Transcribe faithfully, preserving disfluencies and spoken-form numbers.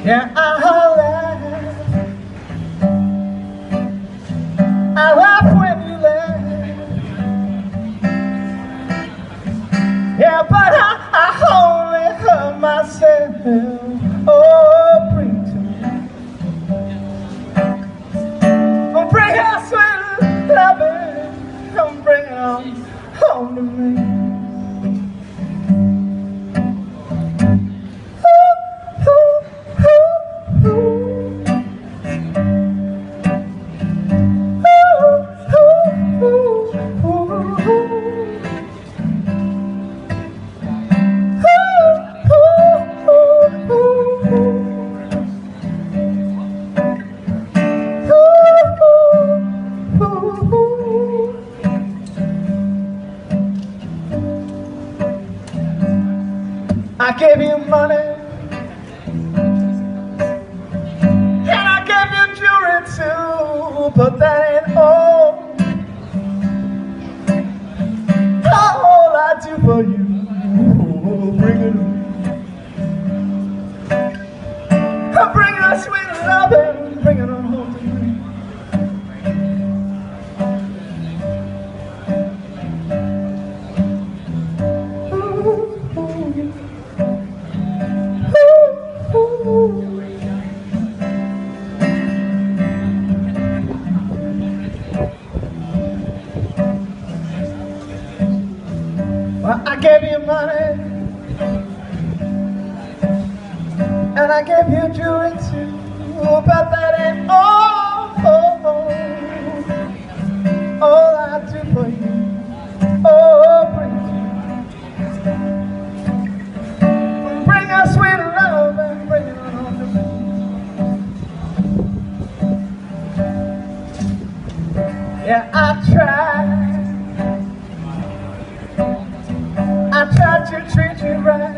Yeah, I laugh. I laugh when you laugh. Yeah, but I, I only hurt myself. Oh, bring to me. Oh, bring your sweet loving. Oh, bring it on home to me. I gave you money, and I gave you jewelry too, but that ain't all. All I do for you, oh, bring it on. Bring your sweet love and bring it on home to me. Well, I gave you money, and I gave you jewelry too, but that ain't all. All I do for you, oh, bring you, bring your sweet love and bring it on to me. Yeah, I tried. I tried to treat you right.